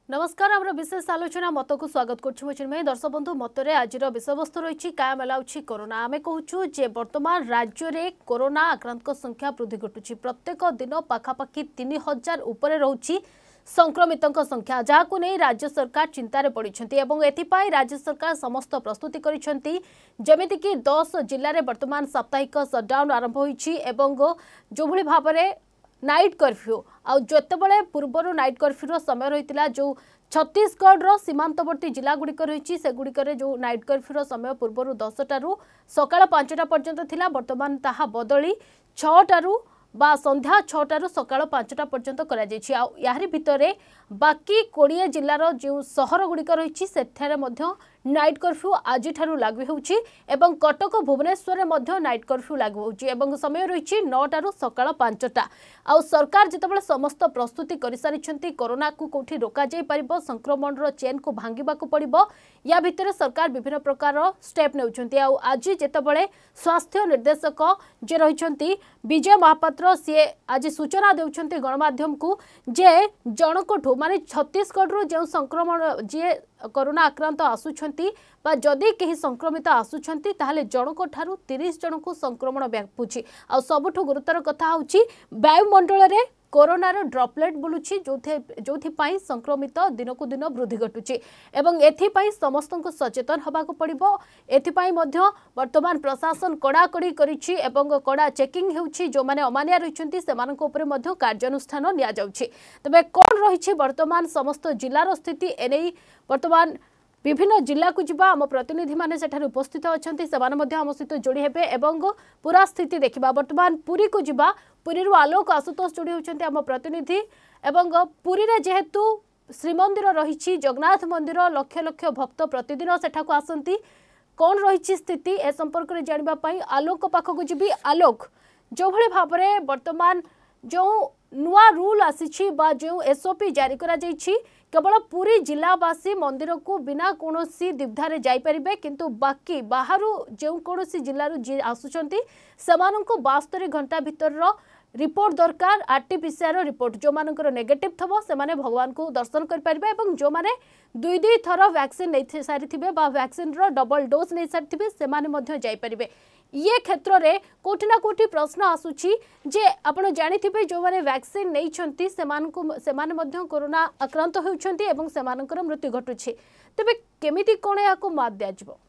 नमस्कार आमर विशेष आलोचना मत को स्वागत करुचिन्मय दर्शक बंधु मतरे आज विषय वस्तु रही क्या मेलाउछि कोरोना आम कहूँ जे वर्तमान राज्य में कोरोना आक्रांत संख्या वृद्धि घटुची प्रत्येक दिन पाखापाखि 3000 उपरे रहुची संक्रमितों संख्या जहां नहीं राज्य सरकार चिंतार पड़ती एथिपाई राज्य सरकार समस्त प्रस्तुति करिसेंती जेमितिकी 10 जिले में वर्तमान साप्ताहिक सटडाउन आरंभ होईछि एवं जो भली भाबरे नाइट कर्फ्यू आतेबले पूर्वर नाइट कर्फ्यू समय रही जो छत्तीसगढ़ सीमांतवर्ती जिलागुड़िक रही से गुड़िकर जो नाइट कर्फ्यू समय पूर्वर 10टारू सकाळ 5टा पर्यंत थिला वर्तमान ताहा बदली 6टारू बा संध्या 6टारू सकाळ 5टा पर्यंत करा जायछि यारि भितरे बाकी 20 जिलार जो सहर गुड़िक रही सेठारे मध्य नाइट कर्फ्यू आज लागू होउछि एवं कटक भुवनेश्वर में नाइट कर्फ्यू लागू होउछि एवं समय रही 9टारू सकाळ 5टा आउ सरकार जितेबाला समस्त प्रस्तुति कर सारी कोरोना को कौटी रोक जापर संक्रमण चेन को भांगा पड़ो या भितर सरकार विभिन्न प्रकार स्टेप नेउछंती आज जितेबाला स्वास्थ्य निर्देशक जे रही विजय महापात्र सी आज सूचना देउछंती गणमाध्यम को जे जनकठू माने छत्तीसगढ़ जो संक्रमण जी कोरोना आक्रांत आसुछंती बा जदि केही संक्रमित आसुछंती ताहले जनक ठारू 30 जन को संक्रमण व्यापुची आ सबुठु गुरुतर कथा होची वायुमंडल रे कोरोनार ड्रॉपलेट बुलुची जोथि पाई संक्रमित दिन को दिन वृद्धि घटुची एवं एथिपाई समस्त सचेतन हबाको पड़िबो एथिपाई मध्य वर्तमान प्रशासन कड़ाकड़ी करिछि एवं कड़ा चेकिंग हेउछि जो माने अमानिया रहिछंती सेमानक उपरे मध्य कार्यानुष्ठान निया जाउछि तबे कोन रहिछि वर्तमान समस्त जिल्लार स्थिति एनै वर्तमान विभिन्न जिला को जिबा आम प्रतिनिधि माने सेठार उपस्थित अछंती सेमान मध्य आम सहित जोड़ी हेबे एवं पूरा स्थिति देखिबा वर्तमान पुरी को जिबा पुरी रु आलोक आशुतोष जोड़ी होचंती आम प्रतिनिधि एवं पुरी रे जेहेतु श्रीमंदिर रहिछि जगन्नाथ मंदिर लक्ष लक्ष भक्त प्रतिदिन सेठा को आसंती कोन रहिछि स्थिति ए संपर्क रे जानिबा पई आलोक पाख को जिबी आलोक जो भले भाबरे वर्तमान जो नुआ रूल आसी बा जो एसओपी जारी करा जाइछि केवल पूरी जिलावासी मंदिर को बिना कोनोसी दिग्धारे जाई परिबे किंतु बाकी बाहरु जो कोनोसी जिल्लारु जे आसुचंती समानंको 72 घंटा भीतर रिपोर्ट दरकार आरटीपीसीआर रिपोर्ट जो मानकर नेगेटिव थबो से माने भगवान को दर्शन कर परिबे एवं जो माने दुई थर वैक्सीन नै सारी थिबे बा वैक्सीन रो डबल डोज नै सारी थिबे से माने मध्य जाई परिबे ये क्षेत्र रे कोठी ना कोठी प्रश्न आसुची जे आपण जानिथिबे जो माने वैक्सीन नै छंती से माने मध्य कोरोना आक्रांत होउछंती एवं से मानकर मृत्यु घटुची तबे केमिति कोन या को मात दिया जिवो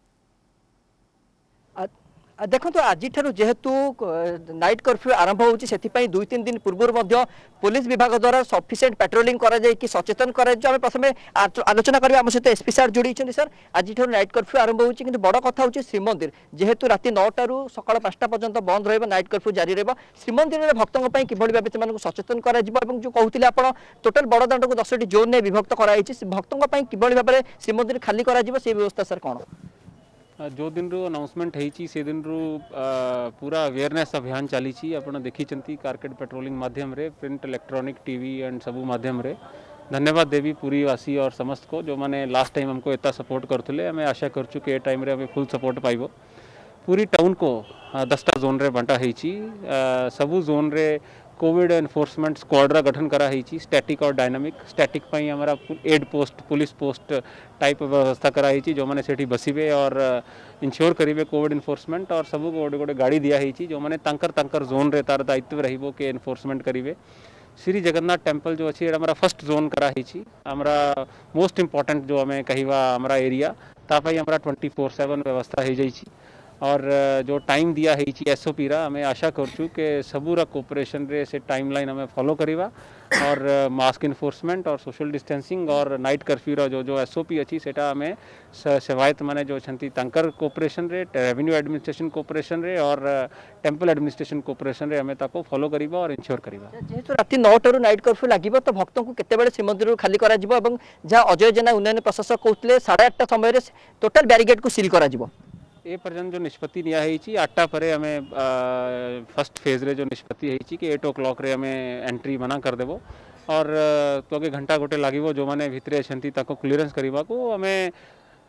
देखो तो आज जेहेतु नाइट कर्फ्यू आरंभ होउछि सेथिपई 2-3 दिन पूर्व पुलिस विभाग द्वारा सफिशिएंट पेट्रोलिंग करा जाय कि सचेतन करा जाय प्रथमे आलोचना करबा हम सहित एसपी सर जोड़ी सर आज नाइट कर्फ्यू आरंभ होउछि किंतु बड़ कथा होउछि श्रीमंदिर जेहेतु राति 9टारू सकाळ 5टा पर्यंत बंद रहबो नाइट कर्फ्यू जारी रहबो श्रीमंदिर रे भक्तों पई किभଳି भाबे सेମାନଙ୍କୁ सचेतन करा जिवो एवं जो कहउतिले आपण टोटल बड़दाण्ड को 10टी जोन ने विभक्त करा आइछि भक्तों पई किभଳି भाबे श्रीमंदिर खाली करा जिवो से व्यवस्था सर कोन जो दिन रू अनाउंसमेंट है से दिन रू पूरा अवेयरनेस अभियान चली आप देखी कारकेट पेट्रोलिंग माध्यम रे प्रिंट इलेक्ट्रॉनिक टीवी एंड सबू माध्यम रे धन्यवाद देवी पूरी वासी और समस्त को जो मैंने लास्ट टाइम हमको इतना सपोर्ट करते हमें आशा करचु कि टाइम रे हमें फुल सपोर्ट पाइबो पूरी टाउन को 10टा जोन रे बंटा है सबू जोन रे कोविड एनफोर्समेंट स्क्वाड रा गठन करा है स्टैटिक और डायनामिक स्टैटिक पई हमारा aid post police post type व्यवस्था करा है जो मैंने सेठी बसिबे और इंश्योर करिवे कोविड एनफोर्समेंट और सबू गोटे गोटे गाड़ी दिया है जो मैंने तांकर जोन रे तार दायित्व रहिबो के एनफोर्समेंट करिवे श्री जगन्नाथ टेम्पल जो अच्छी हमारा फर्स्ट जोन करा है हमारा मोस्ट इंपोर्टेंट जो हमें कहिवा हमारा एरिया तापाई हमारा 24/7 व्यवस्था हो जाइए और जो टाइम दिया है एसओपी रा हमें आशा करचु कि सबूरा कोऑपरेशन रे से टाइमलाइन हमें फॉलो करिवा और मास्क इन्फोर्समेंट और सोशल डिस्टेंसिंग और नाइट कर्फ्यू रा जो एसओपी अच्छी सेटा हमें सेवायत माने जो छंती तांकर कोऑपरेशन रे रेवेन्यू एडमिनिस्ट्रेशन कोऑपरेशन रे और टेम्पल एडमिनिस्ट्रेशन कोऑपरेशन रे हमें ताको फॉलो करिवा और इंश्योर करिवा जेहेतु राति 9टारू नाइट कर्फ्यू लागिबो तो भक्तों को केते बेले श्रीमंदिर खाली करा जिवो एवं जहाँ अजय जेना उन्नयन प्रशासक कहउतले 8:30 समय रे टोटल बैरिकेड को सील करा जिवो ए पर्यंत जो निष्पत्ति निया है 8टा पर हमें फर्स्ट फेज रे जो निष्पत्ति है कि 8 o'clock रे हमें एंट्री मना कर देबो और तो घंटा गोटे लगे जो मैंने भितरे छंती ताको क्लीयरेंस करवा को हमें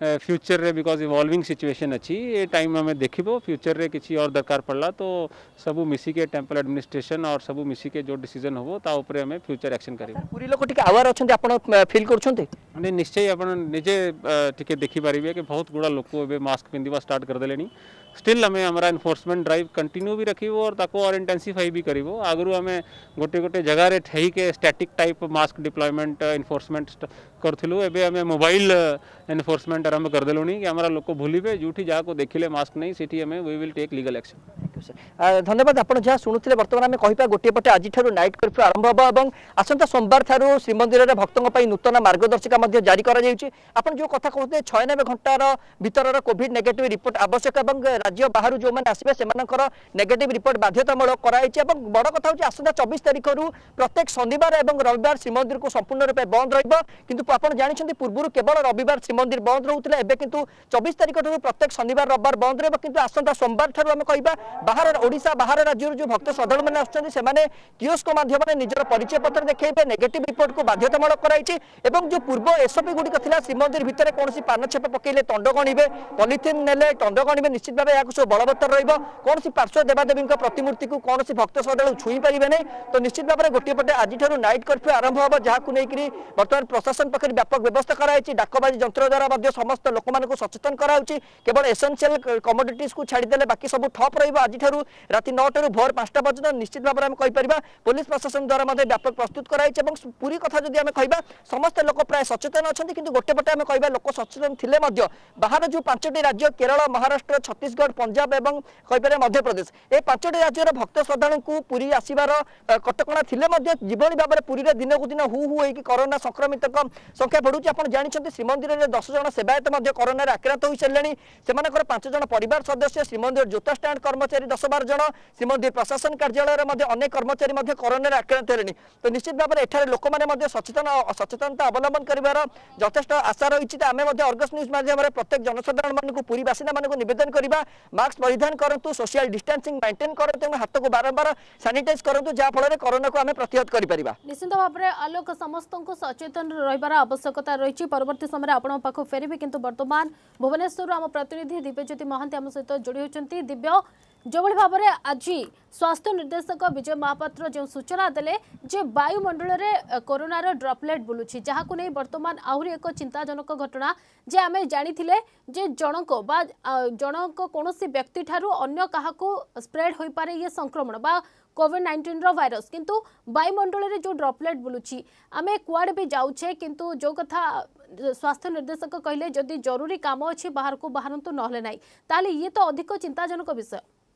फ्यूचर रे बिकॉज इवॉल्विंग सिचुएशन अच्छी ये टाइम हमें देखिबो फ्यूचर रे किसी और दरकार पड़ला तो सबू मिसी के टेम्पल एडमिनिस्ट्रेशन और सबू मिसी के जो डिसीजन हो ता ऊपर हमें फ्यूचर एक्शन करिबो। पूरी लोक टिके अवेयर अछंती आपण फील करछंती माने निश्चय आपण निजे टिके देखि पारिबे कि बहुत गुड़ा लोक एबे मास्क पिंदिबा स्टार्ट कर देलेनी। स्टिल हमें हमारा एनफोर्समेंट ड्राइव कंटिन्यू भी रखिबो और ताको और इंटेंसिफाई भी करिबो। आगरु हमें गोटे गोटे जगह रे ठही के static type mask deployment enforcement करथिलु एबे हमें मोबाइल एनफोर्समेंट आरंभ कर देलुनी कि हमारा लोक भूलिबे जोठी जा को देखिले मास्क नहीं सेठी हमें we will take legal action. धन्यवाद आपण जहाँ शुणुले बर्तमान आम कहीपा गोटे पटे आज नाइट कर्फ्यू आरंभ होगा और आसंता सोमवार ठारू श्रीमंदिर में भक्तों नूतन मार्गदर्शिका जारी कर जो कथा कहते 96 घंटार भीतर कोविड नेगेटिव रिपोर्ट आवश्यक और राज्य बाहर जो मैंने आसवे से नेगेटिव रिपोर्ट बाध्यतामूलक कराई बड़ कथा हूँ आसंता 24 तारीख प्रत्येक शनिवार और रविवार श्रीमंदिर को संपूर्ण रूप बंद रपण जानते पूर्व केवल रविवार श्रीमंदिर बंद रोला एवं किंतु 24 तारीख प्रत्येक शनिवार रविवार बंद रही आसंता सोमवार ठारू आम कह बाहर ओडिशा बाहर राज्य जो भक्त श्रद्धालु मैंने आसने कियोस्क माध्यम निजर परिचय पत्र देखिए नेगेटिव रिपोर्ट को बाध्यतामूलक कराई जो पूर्व एसओपी गुड़िक श्रीमंदिर भितर कौन पान छेप पकड़े दंड गणवे पॉलिथिन नेले दंड गणवे निश्चित भाव यहाँ सब बलवत्तर रौन पार्श्व देवादेवी प्रतिमूर्ति को कौन भक्त श्रद्धालु छुई पारे नहीं तो निश्चित भाव में गोटे पटे आज नाइट कर्फ्यू आरंभ होगा जहाँ नहीं बर्तमान प्रशासन पक्ष व्यापक व्यवस्था कराई डाकबाजी जंत्र द्वारा समस्त लोक मानक सचेतन कराऊँच केवल एसेंशियल कमोडिटीज को छाड़देले बाकी सब ठप रही राति 9 टू भोर 5टा पर्यटन निश्चित भाव में कहीपर पुलिस प्रशासन द्वारा व्यापक प्रस्तुत कराई पूरी कथा जदि आम कह समस्त लोक प्राय सचेतन अच्छा कि गोटे पटे आम कह लोक सचेतन थे बाहर जो 5टी राज्य केरल महाराष्ट्र छत्तीसगढ़ पंजाब और कहीपर मध्यप्रदेश ये 5टी राज्यर भक्त श्रद्धालु को पुरी आसबार कटकणा थे जीवनी भाव में पुरी दिन को दिन हु हु होगी कोरोना संक्रमित संख्या बढ़ुची आप जानते श्रीमंदिर में 10 जन सेवायत कोरोना आक्रांत हो सारे से 5 जन परिवार सदस्य श्रीमंदिर जोता स्टैंड कर्मचारी 10-12 जन श्रीमंदिर प्रशासन कार्यालय अनेक कर्मचारी कोरोना आक्रांत हेले तो निश्चित भाव में एठार लोक मैंने सचेतनता अवलंबन कर यथेष आशा रही आम अर्गस न्यूज माध्यम प्रत्येक जनसाधारण मानक पूरी बासिंदा मानक निवेदन करवा मास्क परिधान करूँ सोशल डिस्टेंसिंग मेंटेन करूँ हाथ को बारंबार सानिटाइज करूँ जहाँफल कोरोना को आम प्रतिहत कर निश्चित भाव में आलोक समस्त सचेतन रही आवश्यकता रही परवर्ती समय आपण पाख फेरबी किंतु वर्तमान भुवनेश्वर आम प्रतिनिधि दिव्यज्योति महांती आम सहित जोड़ी होती दिव्य जो भाव में आज स्वास्थ्य निर्देशक विजय महापात्र जो सूचना देले जे वायुमंडल में कोरोनार ड्रपलेट बुलूची जहाँ को नहीं वर्तमान आहरी एक चिंताजनक घटना जे आमे जानी थिले जे जनक बा जनक कौनसी व्यक्ति ठारू अन्य काहाको स्प्रेड हो पारे ये संक्रमण बा कोविड-19 रो वायरस किंतु वायुमंडल में जो ड्रपलेट बुलूची आमे कुआडे भी जाऊे किंतु जो कथा स्वास्थ्य निर्देशक कहले जदि जरूरी काम अच्छी बाहर को बाहरतु नहले नाई ताले ये तो अधिक चिंताजनक विषय।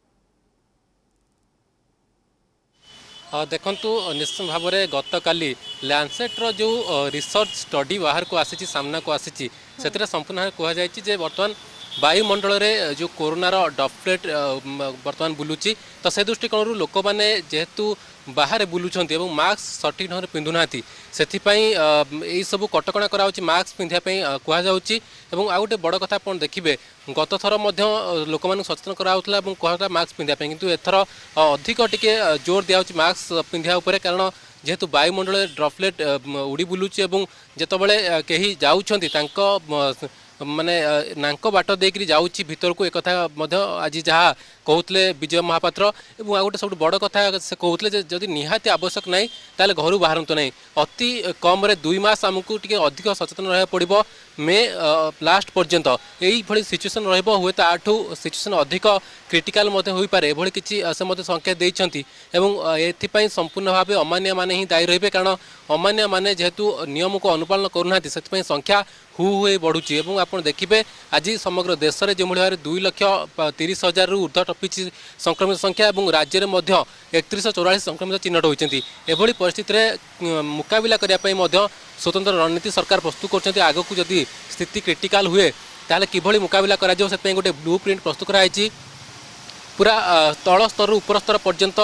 देखु निश्चित भाव में गत काली लैंसेट्र जो रिसर्च स्टडी बाहर को आसी सामना को आसी से संपूर्ण कहुई बर्तमान वायुमंडल में जो कोरोनार ड्रपलेट बर्तमान बुलूची तो से दृष्टिकोण लोक मैंने जेहेतु बाहर बुलूंट मास्क सठिक ढंग पिंधुना से सब कटकणा कराऊँच मास्क पिंधापी कहुच्छी और आ गए बड़ कथा आप देखिए गत थर लोक मान सचेतन कराला कहला मास्क पिंधापी किंतु एथर अधिक टिके जोर दिया मास्क पिंधा कारण जेहेतु वायुमंडल ड्रपलेट उड़ी बुलूची जितेबाला कहीं जाऊँच माने नाक बाट देकर जाऊँगी भीतर को एक आज जहाँ कहते विजय महापात्र और आ गए सब बड़ कथा से कहते जदि निहाती आवश्यक ना ताले घर बाहर ना अति कम 2 मास आमको टी अधिक सचेतन रहा पड़ो मे लास्ट पर्यंत यही सिचुएसन रुए तो आठू सिचुएसन अधिक क्रिटिकाल हो पारे एभली किसी से संख्या देती एपाई संपूर्ण भाव अमान्य माने ही दायी रही कारण अमान्य माने जेहेतु नियम को अनुपालन करूना से संख्या हु बढ़ुची आप देखिए आज समग्र देश में जो भाव 2,30,000 ऊर्ध्व टपी संक्रमित संख्या और राज्य में 3144 संक्रमित चिन्हट होती एभली परिस्थिति मुकाबला करने स्वतंत्र रणनीति सरकार प्रस्तुत कर आग को जदि स्थिति क्रिटिकाल हुए ताले किभली मुकाबला करा गोटे ब्लू प्रिंट प्रस्तुत कराई पूरा तल स्तर ऊपर स्तर पर्यंत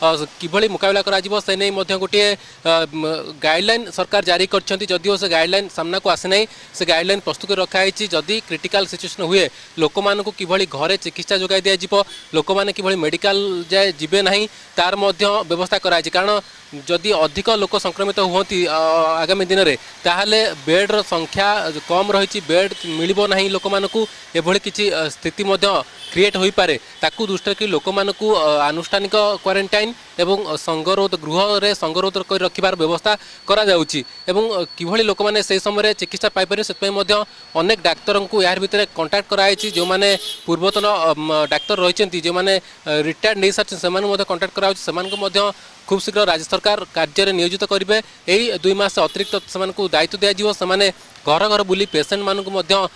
किभली मुकाबला करा से नहीं गोटे गाइडलाइन सरकार जारी करछंती जदिओ से गाइडलाइन सामना को आसे नहीं से गाइडलाइन प्रस्तुत कर रखाई जदि क्रिटिकल सिचुएशन हुए लोक मानक किभली घरे चिकित्सा जोगाई दिया जिवो लोक माने किभली मेडिकल जाए जिबे नहीं तार मध्य व्यवस्था कराई कारण जदि अधिक लोक संक्रमित होती आगामी दिन में ताहले बेड्र संख्या कम रही बेड मिलिबो नहीं लोक मानकू एभली किछि स्थिति मध्य क्रिएट होई पारे ताकू दृष्टि रखी लोक मानकू आनुष्ठानिक क्वारंटाइन एवं संगरोध गृह रे संगरोध कर रखिबार व्यवस्था करा जाउची एवं किभली लोक माने से समय चिकित्सा पाई पारे सेतपय मध्य अनेक डाक्तर को यार भितर कांटेक्ट कराई जो माने पूर्वतन डाक्तर रहिसेंती जो माने रिटायर्ड नहीं सारछन सेमान मध्य कांटेक्ट कराउची सेमान को मध्य खूब शीघ्र राज्य सरकार कार्य नियोजित करेंगे यही 2 मास अतिरिक्त से दायित्व दिज्व से घर घर बुली पेसेंट मानक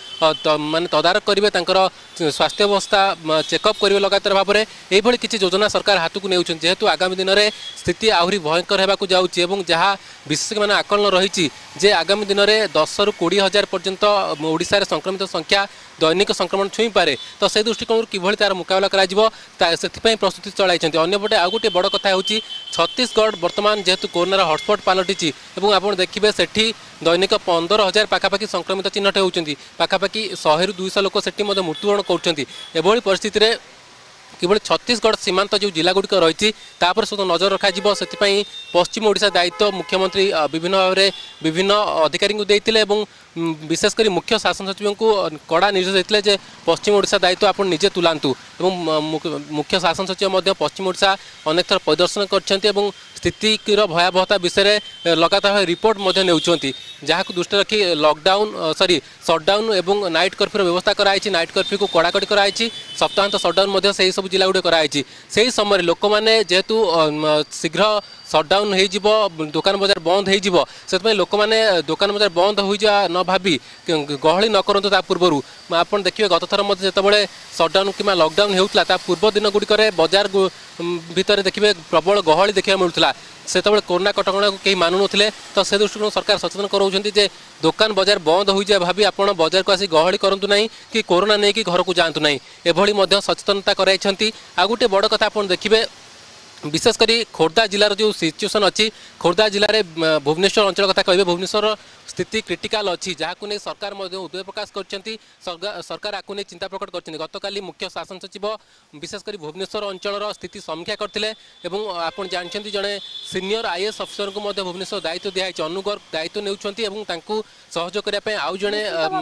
माने तदारक करेंगे स्वास्थ्य अवस्था चेकअप करेंगे लगातार भाव में यही किसी योजना सरकार हाथ को नेउछन जेहेतु आगामी दिन में स्थिति आहरी भयंकर होगा जाऊँगी और जहाँ विशेषज्ञ मान आकलन रही जे आगामी दिन में 10 ରୁ 20 हजार पर्यंत ओडिशा रे संक्रमित संख्या दैनिक संक्रमण छुई पारे तो से दृष्टिकोण किभली तार मुकाबला करा से प्रस्तुति चलाई अंपटे आउ गोटे बड़ कथा होची छत्तीसगढ़ वर्तमान जेहेतु कोरोनार हटस्पट पलटि और आप देखिए सेठी दैनिक 15,000 पाखापाखि संक्रमित चिन्हट होती पाखापाखि 100 ରୁ 200 लोक सेठी मृत्युवरण कर परिस्थिति में केवल छत्तीसगढ़ सीमांत जो जिलागुड़िक रही सब नजर रखा से पश्चिम ओडिशा दायित्व मुख्यमंत्री विभिन्न भाव में विभिन्न अधिकारी को देते विशेषकर मुख्य शासन सचिव को कड़ा निर्देश देते जे पश्चिम ओडिशा दायित्व आप निजे तुलांतु मुख्य शासन सचिव पश्चिम ओडिशा अनेक थर परिदर्शन कर स्थितिर भयावहता विषय लगातार रिपोर्ट नेउछंती जहाँ दृष्टि रखी लॉकडाउन सटडाउन एवं नाइट कर्फ्यू व्यवस्था कराई नाइट कर्फ्यू को कड़ाकड़ी कराई सप्ताहांत सटडाउन से सब जिला गुड़े कराई से समय लोक मैंने जेहेतु शीघ्र सटडाउन हो दुकान बजार बंद हो लोक मैंने दुकान बजार बंद हो न भावी गहली न करूँ ता पूर्व आप देखिए गत थर जिते सटडाउन कि लॉकडाउन होता पूर्व दिन गुड़िक बजार भितर देखिए प्रबल गहली देखा मिलूला से कोरोना कटकणा को कहीं मानु नथिले तो से दृष्टिकोण सरकार सचेतन कराउछंती जे दुकान बजार बंद हो जाए भाभी आपण बजार को आसी गहली करंतु नहीं कि कोरोना नहीं कि घर को जातु नहीं एभली मध्य सचेतनता कराइछंती आ गोटे बड़ कथा आपण देखिबे विशेषकर खोर्धा जिलार जो सिचुएसन अच्छी खोर्धा जिले में भुवनेश्वर अंचल कथा कहे भुवनेश्वर स्थिति क्रिटिकाल अच्छी जहाँ नहीं सरकार उद्वेग प्रकाश कर सरकार आपको नहीं चिंता प्रकट कर गतकाली मुख्य शासन सचिव विशेषकर भुवनेश्वर अंचल स्थिति समीक्षा करते आप जानते जड़े सीनियर आईएएस अफिसर को भुवनेश्वर दायित्व दिखाई अनुगर दायित्व नेउछंती सहयोग करने आउ जड़े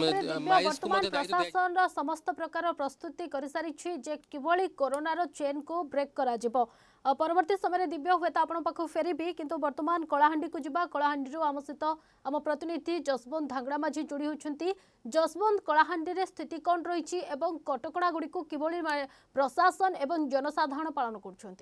प्रशासन समस्त प्रकार प्रस्तुति कर सारी किभली कोरोनार चेन को ब्रेक करा परवर्ती समय दिव्य हुए तो आपण पाख फेरबी किंतु वर्तमान कलाहांडी को जीवा कलाहांडी आम सहित आम प्रतिनिधि जसवंत धांगड़ा माझी जोड़ी होती जसवंत कलाहांडी रे स्थिति कौन रही कटकणा गुड़ी को किभली प्रशासन एवं जनसाधारण पालन कर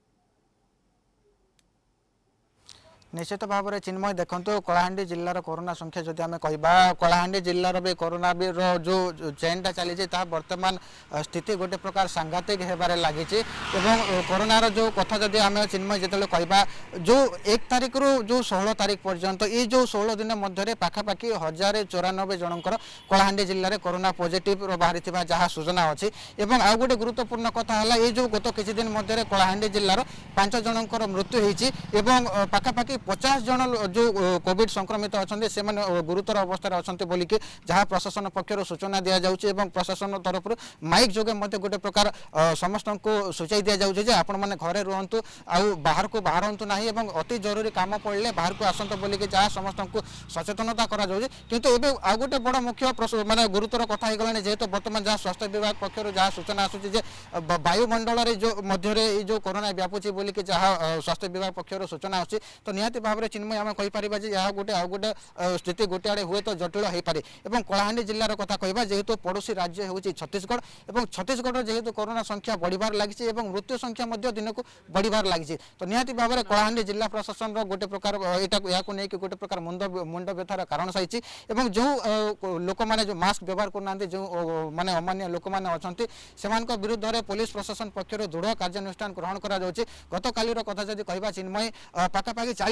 निश्चित भाव में चिन्मय देखो कलाहांडी जिलार कोरोना संख्या जदि आम कह कलाहांडी जिलार भी कोरोना जो चेनटा चली बर्तमान स्थिति गोटे प्रकार सांघातिक होबार लगी कोरोनार जो कथा जदि आम चिन्मय जो कह जो 1 तारिख रु जो 16 तारिख पर्यंत ये जो 16 दिन मध्य पाखापाखि 1094 जनकर कलाहांडी जिले में कोरोना पॉजिटिव बाहरी जहाँ सूचना अच्छी एवं आउ गोटे गुरुत्वपूर्ण कथा है ये जो गत किसी दिन मध्य कलाहांडी जिलार 5 जनकर मृत्यु होती पाखापाखि 50 जन जो कोविड संक्रमित अच्छा से गुरुतर अवस्था अच्छा बोलिकी जहाँ प्रशासन पक्षर सूचना दि जाऊँगी प्रशासन तरफ माइक जोगे गोटे प्रकार समस्त को सूचाई दि जाऊँगी आपण मैंने घरे रुहतु आउ बाहर को बाहरतु ना अति जरूरी काम पड़े बाहर को आसतु बोलिकी जहाँ समस्त को सचेतनता किंतु एबे आ गोटे बड़ मुख्य माने गुरुतर कथा होगलानी जेहेतु बर्तमान जहाँ स्वास्थ्य विभाग पक्षर जहाँ सूचना आसूची वायुमंडल जो मध्य जो कोरोना व्यापुची बोलिकी जहाँ स्वास्थ्य विभाग पक्षर सूचना आसूची तो निहाती भाव में चिन्मय आम कहीपर यह गोटे आउ गोटे स्थिति गोटे आड़े हुए तो जटिल हो पारे और कलाहांडी जिलार कथा कहवा जेहेतु पड़ोशी राज्य हूँ छत्तीसगढ़ और छत्तीसगढ़ जेहेतु कोरोना संख्या बढ़िबार लगी मृत्यु संख्या दिन को बढ़िबार लगी तो निहाती भाव में कलाहांडी जिला प्रशासन गोटे प्रकार यहाँ गोटे प्रकार मुंड व्यथार कारण सही जो लोक मैंने जो मास्क व्यवहार करना जो माने अमान्य लोक मैंने अच्छा विरुद्ध में पुलिस प्रशासन पक्षर दृढ़ कार्यानुष्ठान ग्रहण कर गत कालीर कथा जब कह चिन्मय पाखापाखि 40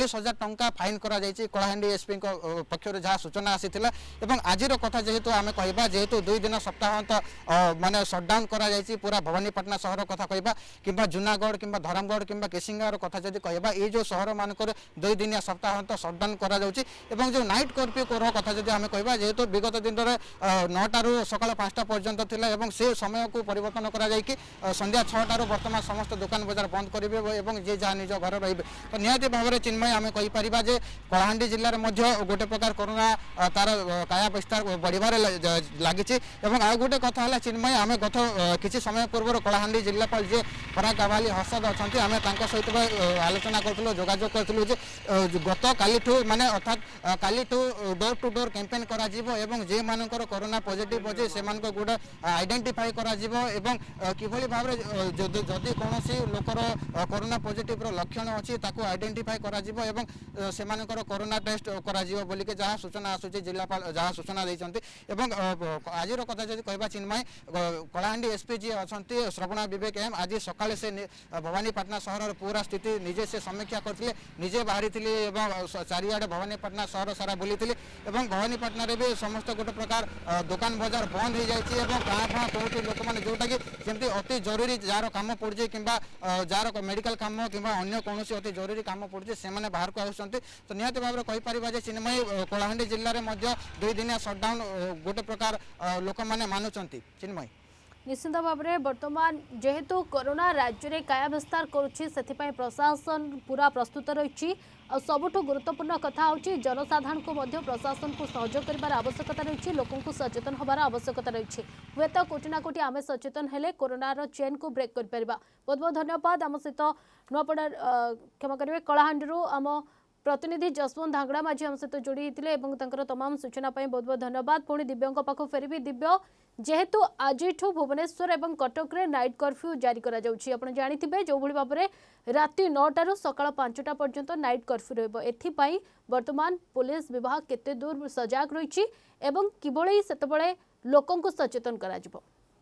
30,000 टंका फाइन करा जायछि कलाहांडी एसपी पक्षर जहाँ सूचना आसीथिला एवं आजिर कथा जेहेतु आमे कहबा जेहेतु 2 दिन सप्ताहांत माने शटडाउन करा जायछि पूरा भवानीपाटना शहर कथा कहबा किंबा जूनागढ़ किंबा धरमगढ़ किंबा केसिंगार कथा जदि कहबा ए जो शहर मानकर 2 दिनिया सप्ताहांत शटडाउन करा जाउछि एवं जो नाइट कर्फ्यू कोर कथा जदि आमे कहबा जेहेतु विगत दिन रे 9टा रु सकाळ 5टा पर्यंत थिला एवं से समय को परिवर्तन करा जाय कि संध्या 6टा रु वर्तमान समस्त दुकान बाजार बंद करिवे एवं जे जा निज घर रहिबे तो निहाती भाबरे चिन्मय आमे कहि परिबा जे कलाहांडी जिल्ला रे मध्य गोटे प्रकार कोरोना तार काया विस्तार बढ़िबारे लागिछि एवं आ गोटे कथा हला चिन्मय आमे गत किछि समय पूर्व कलाहांडी जिल्लापाल जे फराक आवाली हसद अछंती आमे तांका सहित आलोचना करथलो जोगाजोग करथलो जे गत कालीठू माने अर्थात कालीठू डोर टू डोर कैंपेन करा जिवो एवं जे मानकर कोरोना पॉजिटिव अछि से मानको गुड आइडेंटिफाई करा जिवो एवं किभली भाबरे जदि कोनोसी लोकर कोरोना पॉजिटिव रो लक्षण अछि ताको आइडेंटिफाई करा जिवो एवं से मानकर कोरोना टेस्ट करा जिवो बोली के जहा सूचना आसुची जिल्लापाल जहा सूचना दैचंती एवं आजिर कथा जदि कहबा चिन्मय कलाहांडी एसपी जी अछंती श्रवणा विवेक एम आज सकाळे से भवानीपाटना शहर पूरा स्थिति निजे से समीक्षा करथिले निजे बाहरी थिले एवं चारियाडे भवानीपाटना शहर सारा बुलीथिले एवं भवानीपाटना रे भी समस्त गोटे प्रकार दुकान बाजार बंद हो जाइए गाँ कौटी लोक मैंने जोटा कि जमी अति जरूरी जार कम पड़े कि जार मेडिकल कम कि अन्य कौन अति जरूरी कम पड़े से बाहर को आसुँच तो निहती भाव में कहीपर चिन्मयी कलाहांडी जिले में 2 दिनिया सटडाउन गोटे प्रकार लोक मैंने मानुंट चिन्मयी निश्चित भाव में वर्तमान जेहेतु कोरोना राज्य में काया विस्तार करुच्ची से प्रशासन पूरा प्रस्तुत रही सबुठ गुरुत्वपूर्ण कथा होची जनसाधारण को मध्य प्रशासन को सहयोग कर आवश्यकता रही लोक सचेतन होबार आवश्यकता रही हे तो कोटि ना कोटि आम सचेतन हेले कोरोनार चेन को ब्रेक कर पारिबा। बहुत बहुत धन्यवाद आम सहित नुआपड़ा क्षमा करेंगे कलाहांडी आम प्रतिनिधि जसवंत धांगड़ा माझी आम सहित जोड़ी होते तमाम सूचना बहुत बहुत धन्यवाद। पुणी दिव्यों पाख फेरबी दिव्य जेहेतु आज भुवनेश्वर और कटक रे नाइट कर्फ्यू जारी करा जाउछि आपण जानिथिबे जो भली भाबरे राति 9टा रु सकाळ 5टा पर्यंत नाइट कर्फ्यू रहबो एथिपाई वर्तमान पुलिस विभाग केते दूर सजाग रहिछि एवं किबळे सेतबळे लोकंकु सचेतन करा जिवो।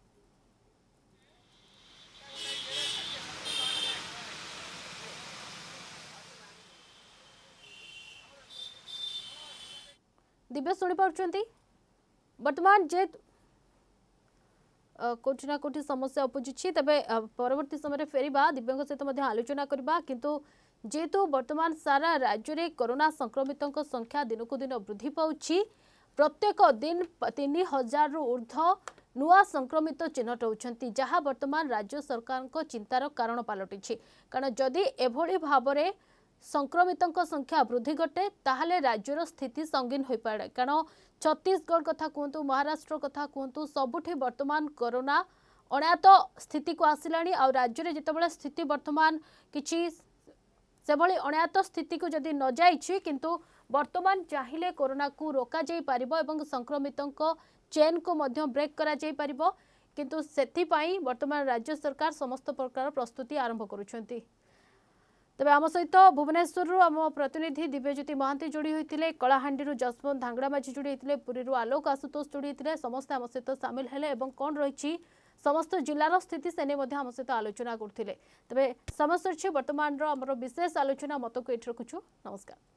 दिव्य शुणी पार्टी वर्तमान जे कोटि ना कोटि समस्या उपजी तेरे परवर्ती समय फेरवा दिव्यों सहित आलोचना करवा किंतु जेहेतु वर्तमान सारा राज्य में कोरोना संक्रमितों संख्या दिन को दिन वृद्धि पाउछि प्रत्येक दिन 3,000 रु ऊर्ध्व नुआ संक्रमित चिन्हट होती जहाँ वर्तमान राज्य सरकार को चिंतार कारण पलटि कारण जदि एभली भाव में संक्रमितों संख्या वृद्धि घटे ताहले राज्यर स्थिति संगीन हो पाए कारण छत्तीसगढ़ कथा कहतु महाराष्ट्र कथा कहतु सबुठी वर्तमान कोरोना अणायत स्थिति को आसिला आ राज्य में जितेबाला स्थिति वर्तमान किछि सेभली अणायत स्थिति को जदि न जाइछि किंतु वर्तमान चाहिए कोरोना को रोका जाई परिबो एवं संक्रमितों चेन को मध्य ब्रेक करा जाई परिबो किंतु सेथिपाई वर्तमान राज्य सरकार समस्त प्रकार प्रस्तुति आरंभ करुछंती। तेज आम सहित भुवनेश्वर आम प्रतिनिधि दिव्यज्योति महांती जोड़ी होते कलाहांडी जसवंत धांगड़ा माझी जोड़ी होते पुरी आलोक आशुतोष जोड़ी होते समस्त आम सहित सामिल हेले कौन रही समस्त जिलार स्थिति से आम सहित आलोचना करते तेज समस्त वर्तमान आमर विशेष आलोचना मत को ये रखुचु। नमस्कार।